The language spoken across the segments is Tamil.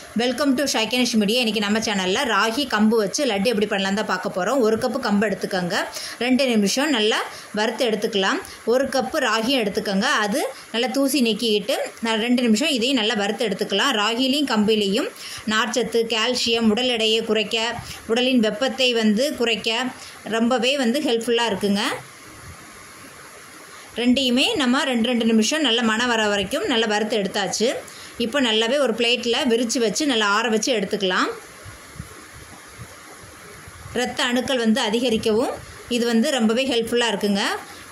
Welcome to ஷைகனிஷ் media. இன்றைக்கி நம்ம சேனலில் ராகி கம்பு வச்சு லட்டு எப்படி பண்ணலாம் தான் பார்க்க போகிறோம். 1 கப்பு கம்பு எடுத்துக்கோங்க, 2 நிமிஷம் நல்லா வறுத்து எடுத்துக்கலாம். 1 கப்பு ராகியும் எடுத்துக்கோங்க, அது நல்லா தூசி நீக்கிக்கிட்டு 2 நிமிஷம் இதையும் நல்லா வறுத்து எடுத்துக்கலாம். ராகிலையும் கம்பிலையும் நார்ச்சத்து, கால்சியம், உடல் எடையை குறைக்க, உடலின் வெப்பத்தை குறைக்க ரொம்பவே ஹெல்ப்ஃபுல்லாக இருக்குங்க. ரெண்டையுமே நம்ம 2 நிமிஷம் நல்லா மணம் வர வரைக்கும் நல்லா வறுத்து எடுத்தாச்சு. இப்போ நல்லாவே ஒரு பிளேட்டில் விரித்து வச்சு நல்லா ஆற வச்சு எடுத்துக்கலாம். இரத்த அணுக்கள் அதிகரிக்கவும் இது ரொம்பவே ஹெல்ப்ஃபுல்லாக இருக்குங்க.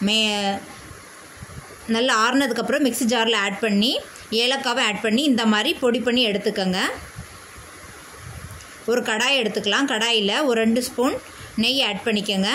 நல்லா ஆறுனதுக்கப்புறம் மிக்ஸி ஜாரில் ஆட் பண்ணி ஏலக்காவை ஆட் பண்ணி இந்த மாதிரி பொடி பண்ணி எடுத்துக்கோங்க. ஒரு கடாய் எடுத்துக்கலாம். கடாயில் ஒரு 2 ஸ்பூன் நெய் ஆட் பண்ணிக்கோங்க.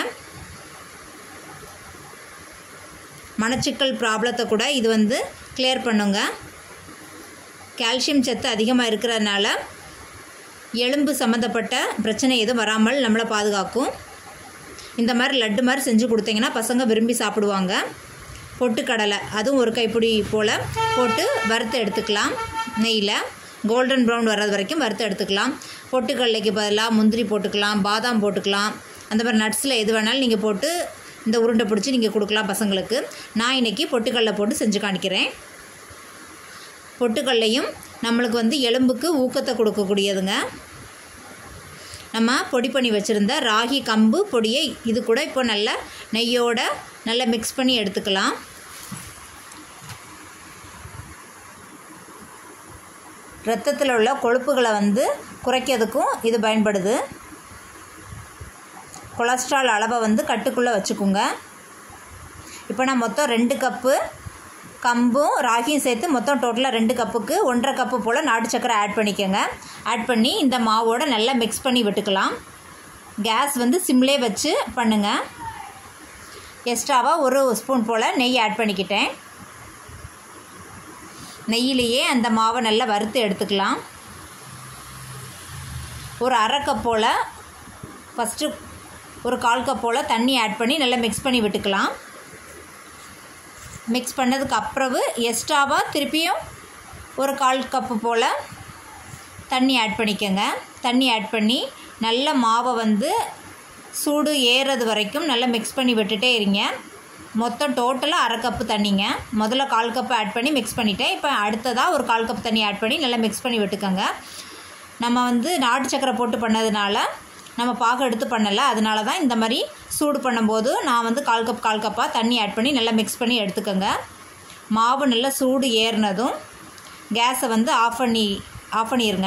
மணச்சிக்கல் ப்ராப்ளத்தை கூட இது கிளியர் பண்ணுங்க. கால்சியம் சத்து அதிகமாக இருக்கிறதுனால எலும்பு சம்மந்தப்பட்ட பிரச்சனை எதுவும் வராமல் நம்மளை பாதுகாக்கும். இந்த மாதிரி லட்டு மாதிரி செஞ்சு கொடுத்தீங்கன்னா பசங்க விரும்பி சாப்பிடுவாங்க. பொட்டுக்கடலை அதுவும் ஒரு கைப்பிடி போல் போட்டு வறுத்து எடுத்துக்கலாம். நெய்யில் கோல்டன் ப்ரௌன் வர்றது வரைக்கும் வறுத்து எடுத்துக்கலாம். பொட்டுக்கடலைக்கு பதிலாக முந்திரி போட்டுக்கலாம், பாதாம் போட்டுக்கலாம். அந்த மாதிரி நட்ஸில் எது வேணாலும் நீங்கள் போட்டு இந்த உருண்டை பிடிச்சி நீங்கள் கொடுக்கலாம் பசங்களுக்கு. நான் இன்றைக்கி பொட்டுக்கடலை போட்டு செஞ்சு காணிக்கிறேன். பொட்டுக்கடலையும் நம்மளுக்கு எலும்புக்கு ஊக்கத்தை கொடுக்கக்கூடியதுங்க. நம்ம பொடி பண்ணி வச்சுருந்த ராகி கம்பு பொடியை இது கூட இப்போ நல்லா நெய்யோட நல்லா மிக்ஸ் பண்ணி எடுத்துக்கலாம். இரத்தத்தில் உள்ள கொழுப்புகளை குறைக்கிறதுக்கும் இது பயன்படுது. கொலஸ்ட்ரால் அளவை கட்டுக்குள்ளே வச்சுக்கோங்க. இப்போ நான் மொத்தம் 2 கப்பு கம்பும் ராகியும் சேர்த்து மொத்தம் டோட்டலாக 2 கப்புக்கு 1.5 கப்பு போல் நாட்டு சக்கரை ஆட் பண்ணிக்கோங்க. ஆட் பண்ணி இந்த மாவோடு நல்லா மிக்ஸ் பண்ணி விட்டுக்கலாம். கேஸ் சிம்லே வச்சு பண்ணுங்கள். எக்ஸ்ட்ராவாக 1 ஸ்பூன் போல் நெய் ஆட் பண்ணிக்கிட்டேன். நெய்யிலேயே அந்த மாவை நல்லா வறுத்து எடுத்துக்கலாம். ஒரு 1/2 கப் போல் ஃபஸ்ட்டு ஒரு 1/4 கப் போல் தண்ணி ஆட் பண்ணி நல்லா மிக்ஸ் பண்ணி விட்டுக்கலாம். மிக்ஸ் பண்ணதுக்கு அப்புறம் எக்ஸ்ட்ராவாக திருப்பியும் ஒரு 1/4 கப்பு போல் தண்ணி ஆட் பண்ணிக்கோங்க. தண்ணி ஆட் பண்ணி நல்ல மாவை சூடு ஏறுறது வரைக்கும் நல்லா மிக்ஸ் பண்ணி விட்டுட்டே இருங்க. மொத்தம் டோட்டலாக 1/2 கப்பு தண்ணிங்க. முதல்ல 1/4 கப்பு ஆட் பண்ணி மிக்ஸ் பண்ணிவிட்டேன். இப்போ அடுத்ததாக ஒரு 1/4 கப் தண்ணி ஆட் பண்ணி நல்லா மிக்ஸ் பண்ணி விட்டுக்கோங்க. நம்ம நாட்டு சக்கரை போட்டு பண்ணதுனால நம்ம பாகம் எடுத்து பண்ணலை, அதனால தான் இந்த மாதிரி சூடு பண்ணும்போது நான் 1/4 கப்பாக தண்ணி ஆட் பண்ணி நல்லா மிக்ஸ் பண்ணி எடுத்துக்கோங்க. மாவு நல்லா சூடு ஏறினதும் கேஸை ஆஃப் பண்ணிடுங்க.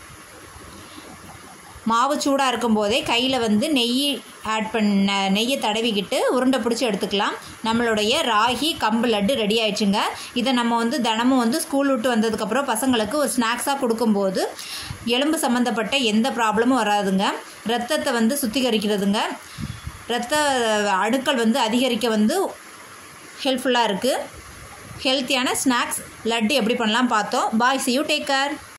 மாவு சூடாக இருக்கும்போதே கையில் நெய்யை தடவிக்கிட்டு உருண்டை பிடிச்சி எடுத்துக்கலாம். நம்மளுடைய ராகி கம்பு லட்டு ரெடி ஆயிடுச்சுங்க. இதை நம்ம தினமும் ஸ்கூல் விட்டு வந்ததுக்கப்புறம் பசங்களுக்கு ஒரு ஸ்நாக்ஸாக கொடுக்கும்போது எலும்பு சம்மந்தப்பட்ட எந்த ப்ராப்ளமும் வராதுங்க. ரத்தத்தை சுத்திகரிக்கிறதுங்க. இரத்த அணுக்கள் அதிகரிக்க ஹெல்ப்ஃபுல்லாக இருக்குது. ஹெல்த்தியான ஸ்நாக்ஸ் லட்டு எப்படி பண்ணலாம் பார்த்தோம். பாய், see you, take care.